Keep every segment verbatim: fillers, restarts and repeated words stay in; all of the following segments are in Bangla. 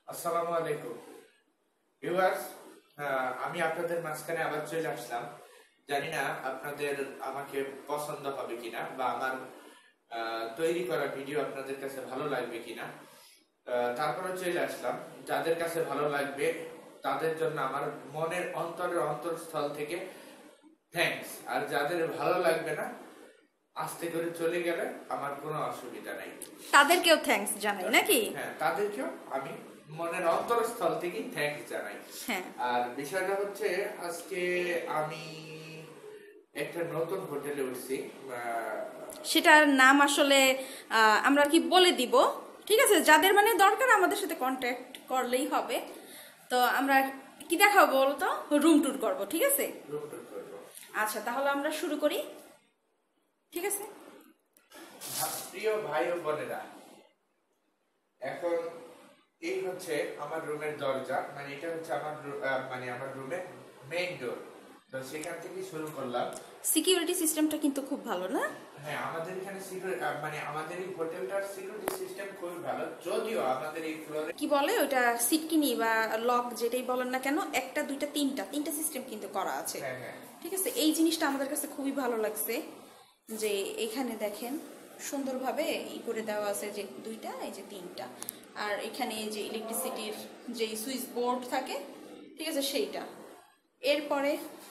আসসালামু আলাইকুম ভিউয়ার্স, আমি আপনাদের মাঝখানে আবার চলে আসলাম। জানি না আপনাদের আমাকে পছন্দ হবে কিনা বা আমার তৈরি করা ভিডিও আপনাদের কাছে ভালো লাগবে কিনা, তারপরে চলে আসলাম। যাদের কাছে ভালো লাগবে তাদের জন্য আমার মনের অন্তরের অন্তরস্থল থেকে থ্যাঙ্কস, আর যাদের ভালো লাগবে না আস্তে করে চলে গেলে আমার কোনো অসুবিধা নাই, তাদেরকেও থ্যাঙ্কস জানাই নাকি? হ্যাঁ, তাদেরকেও আমি মনের অন্তরস্থল থেকে থ্যাঙ্কস জানাই। আর বিষয়টা হচ্ছে, আজকে আমি একটা নতুন হোটেলে উঠছি, সেটার নাম আসলে আমরা কি বলে দিব, ঠিক আছে? যাদের মানে দরকার আমাদের সাথে কন্ট্যাক্ট করলেই হবে। তো আমরা কি দেখাবো বলতো? রুম ট্যুর করবো, ঠিক আছে? রুম ট্যুর করবো। আচ্ছা, তাহলে আমরা শুরু করি, ঠিক আছে? প্রিয় ভাই ও বোনেরা, এখন এই হচ্ছে আমার রুমের দরজা, মানে এটা হচ্ছে আমার মানে আমার রুমের মেইন ডোর। তো সেখান থেকে শুরু করলাম। সিকিউরিটি সিস্টেমটা কিন্তু খুব ভালো না? হ্যাঁ, আমাদের এখানে সিকিউরিটি মানে আমাদের এই হোটেলটার সিকিউরিটি সিস্টেম খুব ভালো। যদিও আমাদের এই ফ্লোরে কি বলে ওটা সিটকিনি বা লক যেটাই বলেন না কেন, একটা দুইটা তিনটা তিনটা সিস্টেম কিন্তু করা আছে। হ্যাঁ হ্যাঁ, ঠিক আছে, এই জিনিসটা আমাদের কাছে খুবই ভালো লাগছে যে এখানে দেখেন সুন্দরভাবে ই করে দেওয়া আছে যে দুইটা, এই যে তিনটা, আর এখানে যে ইলেকট্রিসিটির যে সুইচ বোর্ড থাকে, ঠিক আছে, সেইটা। এরপরে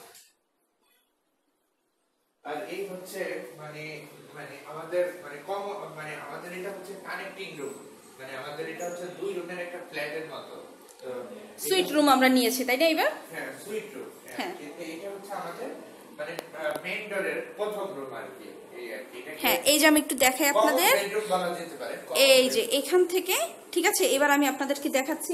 আর এই হচ্ছে মানে মানে আমাদের মানে কম মানে আমাদের এটা হচ্ছে কানেক্টিং রুম, মানে আমাদের এটা হচ্ছে দুই রুমের একটা ফ্ল্যাটের মতো। তো সুইট রুম আমরা নিয়েছি, তাই না? এবার হ্যাঁ, সুইট রুম। হ্যাঁ, এটা হচ্ছে আমাদের মানে মেইন ডোরের প্রথম রুম আর কি। হ্যাঁ, এই যে আমি একটু দেখাই আপনাদের, এই যে এখান থেকে, ঠিক আছে? এবার আমি আপনাদেরকে দেখাচ্ছি।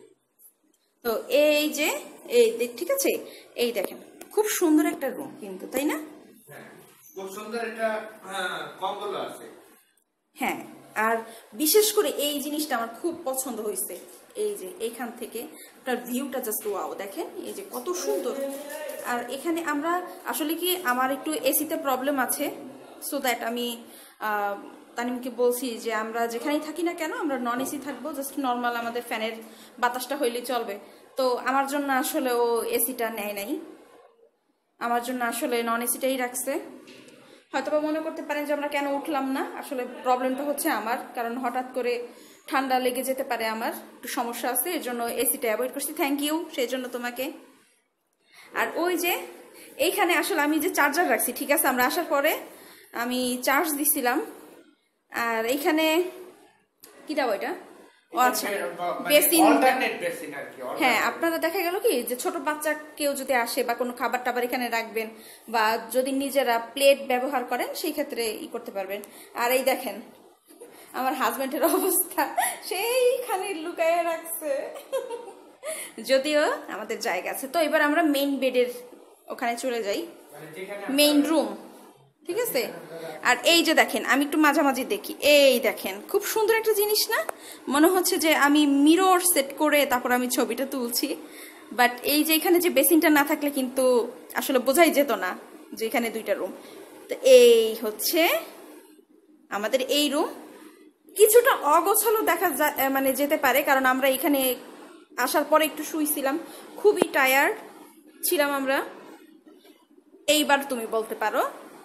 তো এই যে এই ঠিক আছে, এই দেখেন খুব সুন্দর একটা রুম কিন্তু, তাই না? হ্যাঁ, খুব সুন্দর একটা কম্বল আছে। হ্যাঁ, আর বিশেষ করে এই জিনিসটা আমার খুব পছন্দ হয়েছে। এই যে এখান থেকে আপনার ভিউটা জাস্ট ওয়াও, দেখেন এই যে কত সুন্দর। আর এখানে আমরা আসলে কি আমার একটু এসিতে প্রবলেম আছে, সো দ্যাট আমি তানিমকে বলছি যে আমরা যেখানেই থাকি না কেন আমরা নন এসি থাকবো, জাস্ট নর্মাল আমাদের ফ্যানের বাতাসটা হইলেই চলবে। তো আমার জন্য আসলে ও এসিটা নেয় নাই, আমার জন্য আসলে নন এসিটাই রাখছে। হয়তো বা মনে করতে পারেন যে আমরা কেন উঠলাম না, আসলে প্রবলেমটা হচ্ছে আমার, কারণ হঠাৎ করে ঠান্ডা লেগে যেতে পারে, আমার একটু সমস্যা আছে, এর জন্য এসিটা অ্যাভয়েড করছি। থ্যাংক ইউ সেই জন্য তোমাকে। আর ওই যে এইখানে আসলে আমি যে চার্জার রাখছি, ঠিক আছে, আমরা আসার পরে আমি চার্জ দিছিলাম। আর এইখানে কি দাও এটা? ও আচ্ছা, বেসিন। হ্যাঁ, আপনারা দেখা গেল কি যে ছোট বাচ্চা কেউ যদি আসে বা কোনো খাবার টাবার এখানে রাখবেন, বা যদি নিজেরা প্লেট ব্যবহার করেন সেই ক্ষেত্রে ই করতে পারবেন। আর এই দেখেন আমার হাজবেন্ডের অবস্থা, সেইখানে লুকায়ে রাখছে, যদিও আমাদের জায়গা আছে। তো এবার আমরা মেইন বেডের ওখানে চলে যাই, মেইন রুম, ঠিক আছে? আর এই যে দেখেন আমি একটু মাঝামাঝি দেখি, এই দেখেন খুব সুন্দর একটা জিনিস না? মনে হচ্ছে যে আমি মিরর সেট করে তারপর আমি ছবিটা তুলছি। বাট এই যে এখানে যে বেসিনটা না থাকলে কিন্তু আসলে বোঝাই যেত না যে এখানে দুইটা রুম। তো এই হচ্ছে আমাদের এই রুম। কিছুটা অগোছালো দেখা মানে যেতে পারে, কারণ আমরা এখানে আসার পরে একটু শুইছিলাম, খুবই টায়ার্ড ছিলাম আমরা। এইবার তুমি বলতে পারো।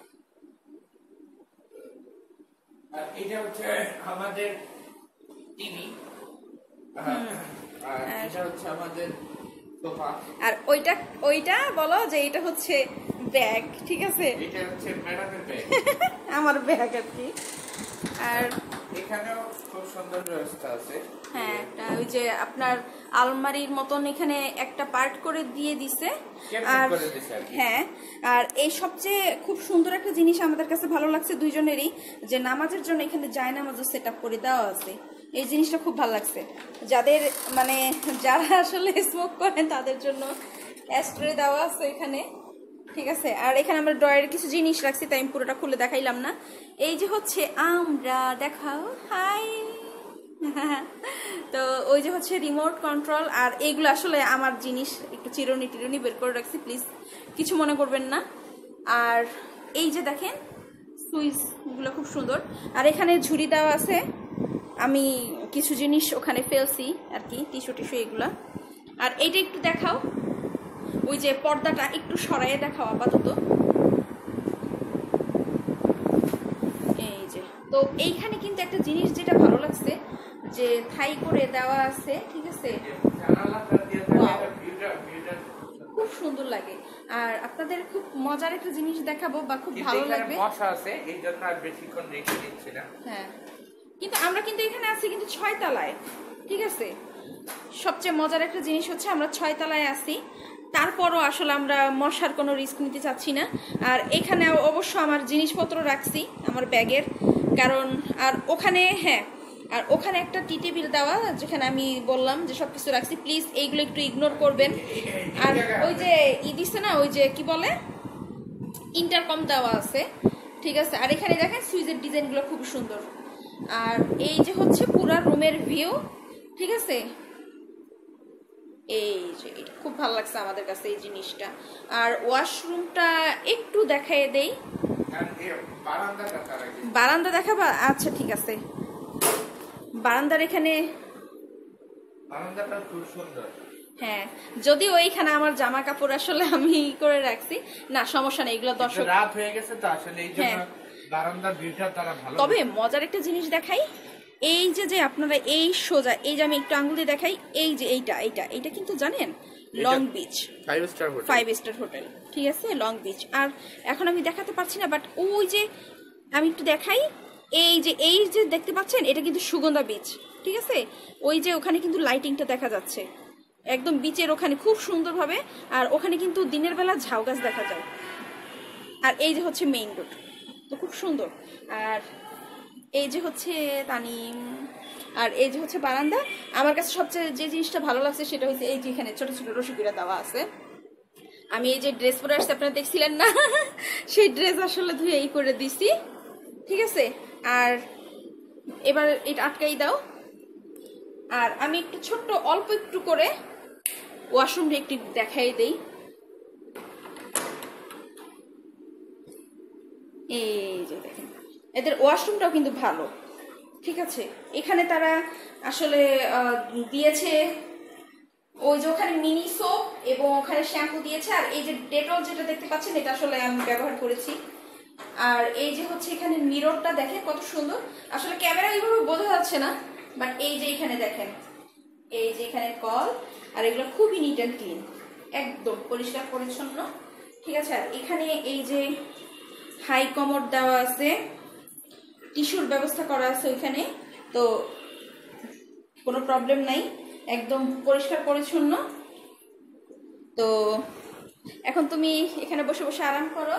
আর এটা হচ্ছে আমাদের টিভি, আর এটা হচ্ছে আমাদের সোফা। আর ওইটা ওইটা বলো যে এটা হচ্ছে ব্যাগ, ঠিক আছে? এটা হচ্ছে ম্যাডামের ব্যাগ, আমার ব্যাগ আর কি। আর এখানেও খুব সুন্দর ব্যবস্থা আছে। হ্যাঁ, ওই যে আপনার আলমারির মতন এখানে একটা পার্ট করে দিয়ে দিছে। আর হ্যাঁ, আর এই সবচেয়ে খুব সুন্দর একটা জিনিস আমাদের কাছে ভালো লাগছে দুইজনেরই, যে নামাজের জন্য এখানে জায়নামাজও সেট আপ করে দেওয়া আছে। এই জিনিসটা খুব ভালো লাগছে। যাদের মানে যারা আসলে স্মোক করেন তাদের জন্য অ্যাস্ট্রে দেওয়া আছে এখানে, ঠিক আছে? আর এখানে আমরা ড্রয়ারে কিছু জিনিস রাখছি, তাই আমি পুরোটা খুলে দেখাইলাম না। এই যে হচ্ছে আমরা দেখাও, হাই। তো ওই যে হচ্ছে রিমোট কন্ট্রোল, আর এইগুলো আসলে আমার জিনিস, একটু চিরুনি টিরুনি বের করে রাখছি, প্লিজ কিছু মনে করবেন না। আর এই যে দেখেন সুইচগুলো খুব সুন্দর, আর এখানে ঝুড়ি দেওয়া আছে। আমি কিছু জিনিস ওখানে ফেলছি আর কি, টিস্যু টিস্যু এগুলা। আর এইটা একটু দেখাও, ওই যে পর্দাটা একটু সরাইয়ে দেখাও আপাতত। এই যে তো এইখানে কিন্তু একটা জিনিস যেটা ভালো লাগছে যে থাই করে দেওয়া আছে, ঠিক আছে, খুব সুন্দর লাগে। আর আপনাদের খুব মজার একটা জিনিস দেখাবো বা খুব ভালো লাগবে, মশা আছে এই জন্য আর বেশিক্ষণ রেখে দিচ্ছি না। হ্যাঁ, কিন্তু আমরা কিন্তু এখানে আছি কিন্তু ছয় তলায়, ঠিক আছে। সবচেয়ে মজার একটা জিনিস হচ্ছে আমরা ছয় তলায় আছি, তারপরও আসলে আমরা মশার কোনো রিস্ক নিতে চাচ্ছি না। আর এখানে অবশ্য আমার জিনিসপত্র রাখছি আমার ব্যাগের, কারণ আর ওখানে হ্যাঁ আর ওখানে একটা টি টেবিল দেওয়া যেখানে আমি বললাম যে সব কিছু রাখছি, প্লিজ এইগুলো একটু ইগনোর করবেন। আর ওই যে ই দিচ্ছে না, ওই যে কি বলে ইন্টারকম দেওয়া আছে, ঠিক আছে। আর এখানে দেখেন সুইচের ডিজাইনগুলো খুব সুন্দর। আর এই যে হচ্ছে পুরা রুমের ভিউ, ঠিক আছে। এই যে এটা খুব ভালো লাগছে আমাদের কাছে এই জিনিসটা। আর ওয়াশরুমটা একটু দেখাই দেই, বারান্দা দেখাবা? আচ্ছা ঠিক আছে। বারান্দার এখানে বারান্দাটা খুব সুন্দর, হ্যাঁ, যদিও ওইখানে আমার জামা কাপড় আসলে আমি করে রাখছি, না সমস্যা নেই, এগুলো দর্শক রাত হয়ে গেছে তো আসলে এই জন্য বারান্দার ভিউটা তারা ভালো। তবে মজার একটা জিনিস দেখাই, এই যে যে আপনারা এই সোজা এই যে আমি একটু আঙ্গুল দিয়ে দেখাই, এই যে এইটা এইটা এইটা কিন্তু জানেন Long Beach five star hotel, five star hotel, ঠিক আছে, লং বিচ। আর এখন আমি দেখাতে পারছি না, বাট ওই যে আমি একটু দেখাই, এই যে এই যে দেখতে পাচ্ছেন এটা কিন্তু সুগন্ধা বিচ, ঠিক আছে। ওই যে ওখানে কিন্তু লাইটিংটা দেখা যাচ্ছে একদম বিচের ওখানে খুব সুন্দরভাবে। আর ওখানে কিন্তু দিনের বেলা ঝাউ গাছ দেখা যায়। আর এই যে হচ্ছে মেইন রোড, তো খুব সুন্দর। আর এই যে হচ্ছে তানিম, আর এই যে হচ্ছে বারান্দা। আমার কাছে সবচেয়ে যে জিনিসটা ভালো লাগছে সেটা হচ্ছে এই যে এখানে ছোট ছোট রসিকুড়া দেওয়া আছে। আমি এই যে ড্রেস পরে আসছি আপনারা দেখছিলেন না, সেই ড্রেস আসলে ধুয়ে এই করে দিছি, ঠিক আছে। আর এবার এটা আটকাই দাও। আর আমি একটু ছোট্ট অল্প একটু করে ওয়াশরুমটা একটু দেখাই দেই। এই যে দেখেন এদের ওয়াশরুমটাও কিন্তু ভালো, ঠিক আছে। এখানে তারা আসলে দিয়েছে ওই যে ওখানে মিনি সোপ এবং ওখানে শ্যাম্পু দিয়েছে। আর এই যে ডেটল যেটা দেখতে পাচ্ছেন এটা আসলে আমি ব্যবহার করেছি। আর এই যে হচ্ছে এখানে মিররটা দেখেন কত সুন্দর, আসলে ক্যামেরা এইভাবে বোঝা যাচ্ছে না, বাট এই যে এখানে দেখেন এই যে এখানে কল, আর এগুলো খুবই নিট অ্যান্ড ক্লিন, একদম পরিষ্কার পরিচ্ছন্ন, ঠিক আছে। আর এখানে এই যে হাই কমোড দেওয়া আছে, টিস্যুর ব্যবস্থা করা আছে ওইখানে, তো কোনো প্রবলেম নাই, একদম পরিষ্কার পরিচ্ছন্ন। তো এখন তুমি এখানে বসে বসে আরাম করো।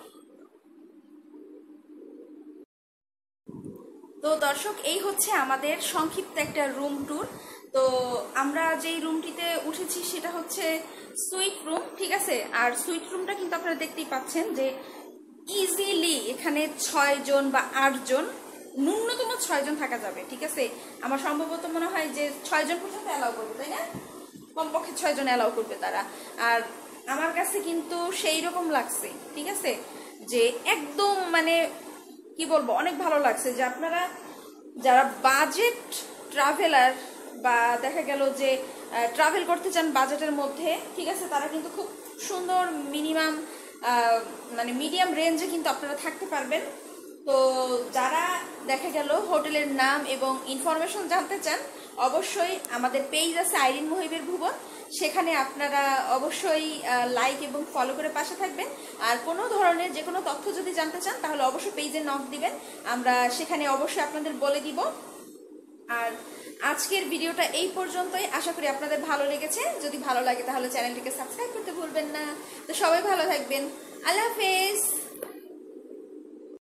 তো দর্শক এই হচ্ছে আমাদের সংক্ষিপ্ত একটা রুম ট্যুর। তো আমরা যেই রুমটিতে উঠেছি সেটা হচ্ছে সুইট রুম, ঠিক আছে। আর সুইট রুমটা কিন্তু আপনারা দেখতেই পাচ্ছেন যে ইজিলি এখানে ছয় জন বা আট জন, ন্যূনতম ছয় জন থাকা যাবে, ঠিক আছে। আমার সম্ভবত মনে হয় যে ছয় জন পর্যন্ত অ্যালাউ করবে, তাই না, কমপক্ষে ছয় জন অ্যালাউ করবে তারা। আর আমার কাছে কিন্তু সেই রকম লাগছে, ঠিক আছে, যে একদম মানে কি বলবো অনেক ভালো লাগছে। যে আপনারা যারা বাজেট ট্রাভেলার বা দেখা গেল যে ট্রাভেল করতে চান বাজেটের মধ্যে, ঠিক আছে, তারা কিন্তু খুব সুন্দর মিনিমাম মানে মিডিয়াম রেঞ্জে কিন্তু আপনারা থাকতে পারবেন। তো যারা দেখা গেল হোটেলের নাম এবং ইনফরমেশন জানতে চান, অবশ্যই আমাদের পেজ আছে আইরিন মুহিবের ভুবন, সেখানে আপনারা অবশ্যই লাইক এবং ফলো করে পাশে থাকবেন। আর কোনো ধরনের যে কোনো তথ্য যদি জানতে চান তাহলে অবশ্যই পেজে নক দিবেন, আমরা সেখানে অবশ্যই আপনাদের বলে দিব। আর আজকের ভিডিওটা এই পর্যন্তই, আশা করি আপনাদের ভালো লেগেছে। যদি ভালো লাগে তাহলে চ্যানেলটিকে সাবস্ক্রাইব করতে ভুলবেন না। তো সবাই ভালো থাকবেন, আল্লাহ হাফেজ।